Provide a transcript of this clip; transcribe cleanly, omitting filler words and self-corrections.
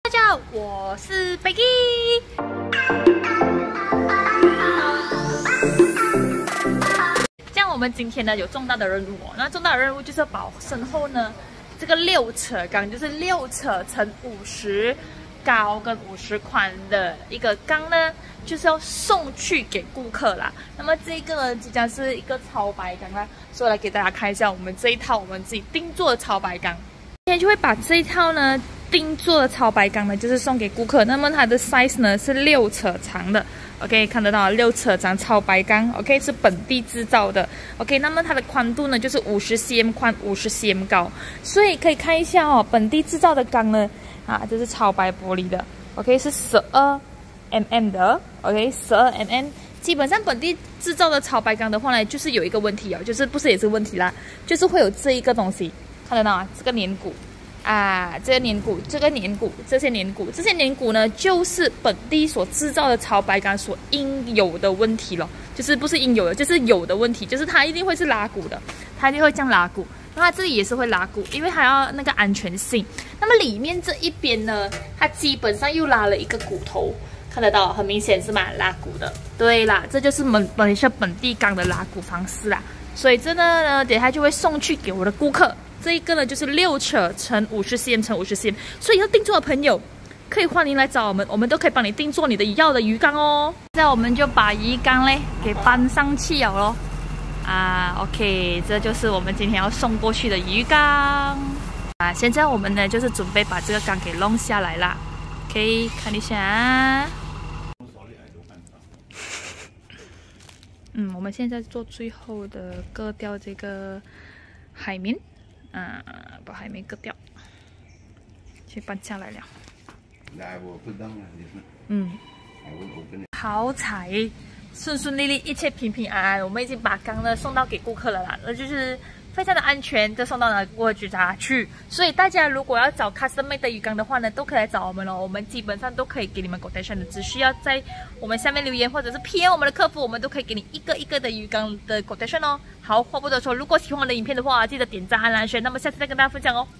大家好，我是 Becky。这样我们今天呢有重大的任务哦，那重大的任务就是要把我身后呢这个6尺缸，就是6尺乘50高跟50宽的一个缸呢，就是要送去给顾客啦。那么这个呢，即将是一个超白缸啦，所以来给大家看一下我们这一套我们自己定做的超白缸。今天就会把这一套呢定做的超白缸呢，就是送给顾客。那么它的 size 呢是6尺长的 ，OK， 看得到6尺长超白缸 ，OK 是本地制造的 ，OK。那么它的宽度呢就是50cm 宽，50cm 高，所以可以看一下哦，本地制造的缸呢，这是超白玻璃的 ，OK 是12mm 的 ，OK 12mm。基本上本地制造的超白缸的话呢，就是有一个问题哦，就是不是也是问题啦，就是会有这一个东西。看得到啊，这个黏骨这些黏骨呢，就是本地所制造的超白缸所应有的问题了，就是不是应有的，就是有的问题，就是它一定会是拉骨的，它一定会这样拉骨，那它这里也是会拉骨，因为它要那个安全性。那么里面这一边呢，它基本上又拉了一个骨头，看得到，很明显是嘛，拉骨的。对啦，这就是本地缸的拉骨方式啦，所以这个呢，等下就会送去给我的顾客。这一个呢就是6尺乘50cm乘50cm，所以要定做的朋友可以欢迎来找我们，我们都可以帮你定做你的要的鱼缸哦。现在我们就把鱼缸嘞给搬上去了咯。OK， 这就是我们今天要送过去的鱼缸。现在我们呢就是准备把这个缸给弄下来啦。OK， 看一下我们现在做最后的割掉这个海绵。把海绵割掉，去搬下来了。好彩，顺顺利利，一切平平安安。我们已经把缸呢送到给顾客了啦，那就是非常的安全，就送到了顾客家去。所以大家如果要找 custom made 的鱼缸的话呢，都可以来找我们哦。我们基本上都可以给你们 quotation 的，只需要在我们下面留言或者是 PM 我们的客服，我们都可以给你一个一个的鱼缸的 quotation 哦。好，话不多说，如果喜欢我的影片的话，记得点赞、按蓝圈。那么下次再跟大家分享哦。